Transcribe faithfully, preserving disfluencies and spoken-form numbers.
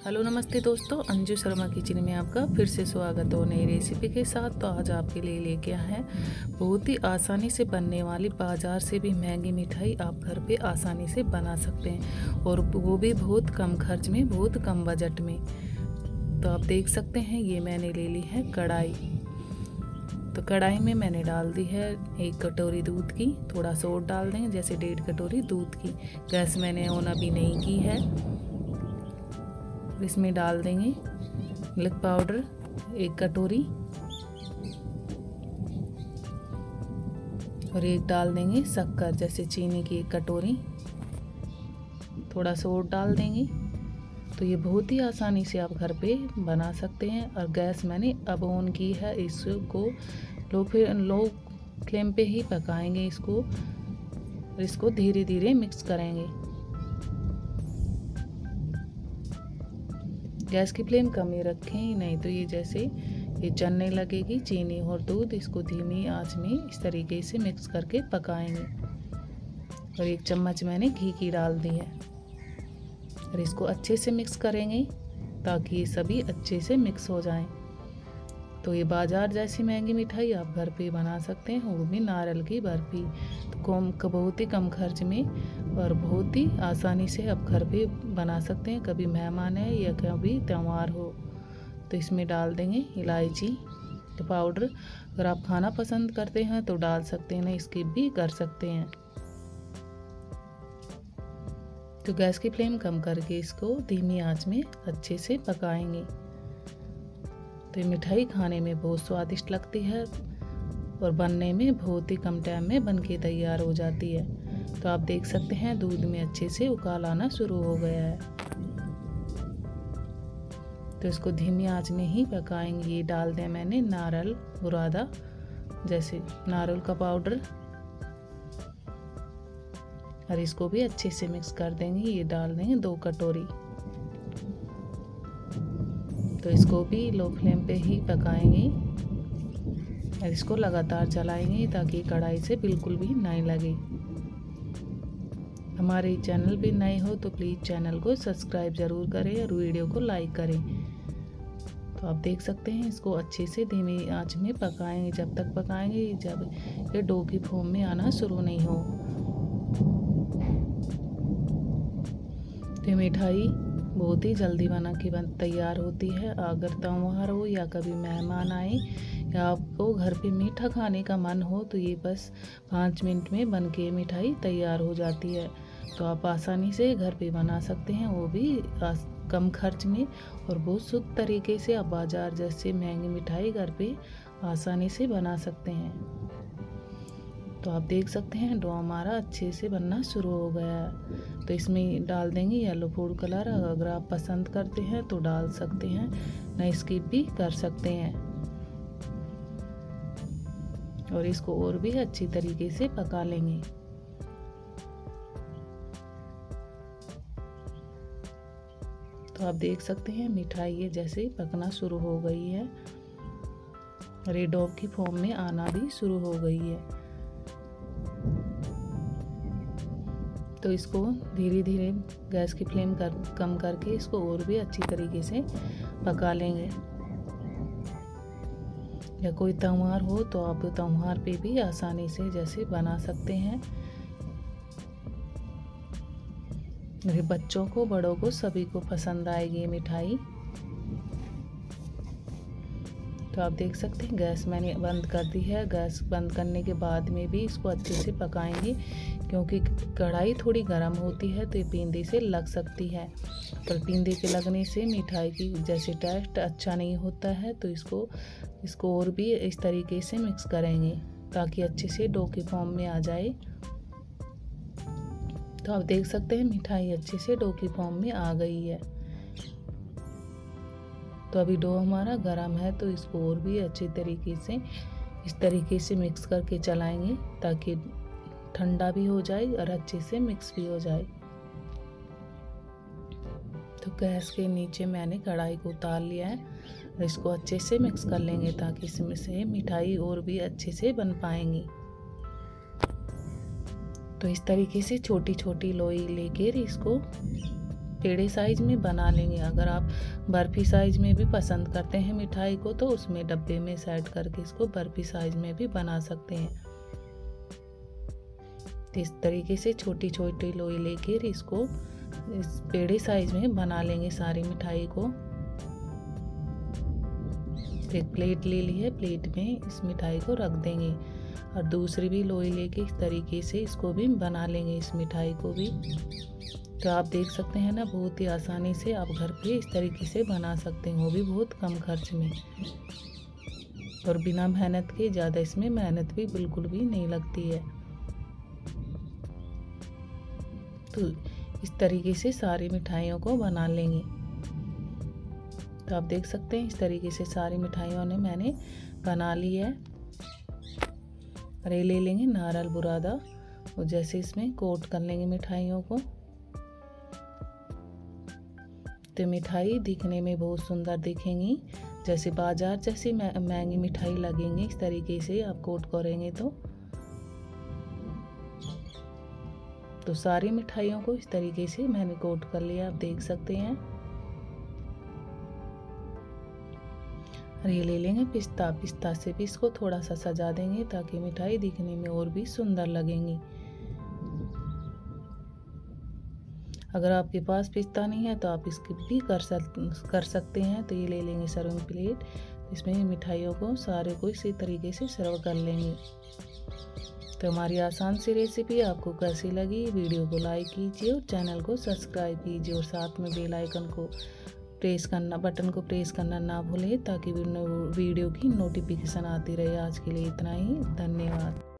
Hello नमस्ते दोस्तों, Anju Sharma kitchen में आपका फिर से स्वागत हो नई रेसिपी के साथ। तो आज आपके लिए लेके आए हैं बहुत ही आसानी से बनने वाली, बाज़ार से भी महंगी मिठाई आप घर पे आसानी से बना सकते हैं, और वो भी बहुत कम खर्च में, बहुत कम बजट में। तो आप देख सकते हैं, ये मैंने ले ली है कढ़ाई। तो कढ़ाई में मैंने डाल दी है एक कटोरी दूध की, थोड़ा सा और डाल देंगे, जैसे डेढ़ कटोरी दूध की। गैस मैंने ऑन अभी नहीं की है। इसमें डाल देंगे मिल्क पाउडर एक कटोरी, और एक डाल देंगे शक्कर, जैसे चीनी की एक कटोरी, थोड़ा सा और डाल देंगे। तो ये बहुत ही आसानी से आप घर पे बना सकते हैं। और गैस मैंने अब ऑन की है, इसको लो फिर लो फ्लेम पे ही पकाएंगे इसको, और इसको धीरे धीरे मिक्स करेंगे। गैस की फ्लेम कम ही रखें, नहीं तो ये जैसे ये जलने लगेगी चीनी और दूध। इसको धीमी आंच में इस तरीके से मिक्स करके पकाएंगे। और एक चम्मच मैंने घी की डाल दी है, और इसको अच्छे से मिक्स करेंगे ताकि ये सभी अच्छे से मिक्स हो जाएं। तो ये बाजार जैसी महंगी मिठाई आप घर पे बना सकते हैं, वो भी नारियल की बर्फ़ी। तो कम बहुत ही कम खर्च में और बहुत ही आसानी से आप घर पे बना सकते हैं। कभी मेहमान है या कभी त्यौहार हो तो इसमें डाल देंगे इलायची पाउडर। अगर आप खाना पसंद करते हैं तो डाल सकते हैं, नहीं स्किप भी कर सकते हैं। तो गैस की फ्लेम कम करके इसको धीमी आंच में अच्छे से पकाएंगे। तो ये मिठाई खाने में बहुत स्वादिष्ट लगती है और बनने में बहुत ही कम टाइम में बन के तैयार हो जाती है। तो आप देख सकते हैं दूध में अच्छे से उबाल आना शुरू हो गया है। तो इसको धीमी आंच में ही पकाएंगे। ये डाल दें मैंने नारियल बुरादा, जैसे नारियल का पाउडर, और इसको भी अच्छे से मिक्स कर देंगे। ये डाल देंगे दो कटोरी। तो इसको भी लो फ्लेम पे ही पकाएंगे, और इसको लगातार चलाएंगे ताकि कढ़ाई से बिल्कुल भी नहीं लगे। हमारे चैनल पे नए हो तो प्लीज़ चैनल को सब्सक्राइब ज़रूर करें और वीडियो को लाइक करें। तो आप देख सकते हैं, इसको अच्छे से धीमी आंच में पकाएंगे, जब तक पकाएंगे जब ये डो की फॉर्म में आना शुरू नहीं हो। तो मिठाई बहुत ही जल्दी बना के बन तैयार होती है। अगर त्योहार हो या कभी मेहमान आए या आपको घर पे मीठा खाने का मन हो तो ये बस पाँच मिनट में बन के मिठाई तैयार हो जाती है। तो आप आसानी से घर पे बना सकते हैं, वो भी कम खर्च में, और बहुत शुद्ध तरीके से आप बाजार जैसे महंगी मिठाई घर पे आसानी से बना सकते हैं। तो आप देख सकते हैं डो हमारा अच्छे से बनना शुरू हो गया है। तो इसमें डाल देंगे येलो फूड कलर। अगर आप पसंद करते हैं तो डाल सकते हैं, नहीं स्किप भी कर सकते हैं। और इसको और भी अच्छी तरीके से पका लेंगे। तो आप देख सकते हैं मिठाई ये जैसे पकना शुरू हो गई है, और ये डो की फॉर्म में आना भी शुरू हो गई है। तो इसको धीरे धीरे गैस की फ्लेम कर कम करके इसको और भी अच्छी तरीके से पका लेंगे। या कोई त्योहार हो तो आप त्योहार पे भी आसानी से जैसे बना सकते हैं। बच्चों को, बड़ों को, सभी को पसंद आएगी ये मिठाई। तो आप देख सकते हैं गैस मैंने बंद कर दी है। गैस बंद करने के बाद में भी इसको अच्छे से पकाएंगे, क्योंकि कढ़ाई थोड़ी गर्म होती है तो ये पींदे से लग सकती है। पर पींदे के लगने से मिठाई की जैसे टेस्ट अच्छा नहीं होता है। तो इसको इसको और भी इस तरीके से मिक्स करेंगे ताकि अच्छे से डो के फॉर्म में आ जाए। तो आप देख सकते हैं मिठाई अच्छे से डो की फॉर्म में आ गई है। तो अभी डो हमारा गरम है, तो इसको और भी अच्छे तरीके से इस तरीके से मिक्स करके चलाएंगे ताकि ठंडा भी हो जाए और अच्छे से मिक्स भी हो जाए। तो गैस के नीचे मैंने कढ़ाई को उतार लिया है, और इसको अच्छे से मिक्स कर लेंगे ताकि इसमें से मिठाई और भी अच्छे से बन पाएंगी। तो इस तरीके से छोटी छोटी लोई लेकर इसको पेड़े साइज में बना लेंगे। अगर आप बर्फ़ी साइज में भी पसंद करते हैं मिठाई को तो उसमें डब्बे में सेट करके इसको बर्फ़ी साइज में भी बना सकते हैं। तो इस तरीके से छोटी छोटी लोई लेकर इसको इस पेड़े साइज में बना लेंगे सारी मिठाई को। एक प्लेट ले ली है, प्लेट में इस मिठाई को रख देंगे और दूसरी भी लोई लेके इस तरीके से इसको भी बना लेंगे इस मिठाई को भी। तो आप देख सकते हैं ना, बहुत ही आसानी से आप घर पे इस तरीके से बना सकते हैं, वो भी बहुत कम खर्च में और बिना मेहनत के। ज़्यादा इसमें मेहनत भी बिल्कुल भी नहीं लगती है। तो इस तरीके से सारी मिठाइयों को बना लेंगे। तो आप देख सकते हैं इस तरीके से सारी मिठाइयों ने मैंने बना ली है। और ये ले लेंगे नारियल बुरादा और जैसे इसमें कोट कर लेंगे मिठाइयों को। तो मिठाई दिखने में बहुत सुंदर दिखेंगी, जैसे बाजार जैसी महंगी मिठाई लगेंगी। इस तरीके से आप कोट करेंगे तो तो सारी मिठाइयों को इस तरीके से मैंने कोट कर लिया, आप देख सकते हैं। और ये ले लेंगे पिस्ता, पिस्ता से भी इसको थोड़ा सा सजा देंगे ताकि मिठाई दिखने में और भी सुंदर लगेंगी। अगर आपके पास पिस्ता नहीं है तो आप इसकी भी कर सक कर सकते हैं। तो ये ले लेंगे सर्विंग प्लेट, इसमें मिठाइयों को सारे को इसी तरीके से सर्व कर लेंगे। तो हमारी आसान सी रेसिपी आपको कैसी लगी, वीडियो को लाइक कीजिए और चैनल को सब्सक्राइब कीजिए और साथ में बेल आइकन को प्रेस करना बटन को प्रेस करना ना भूलें ताकि वीडियो की नोटिफिकेशन आती रहे। आज के लिए इतना ही, धन्यवाद।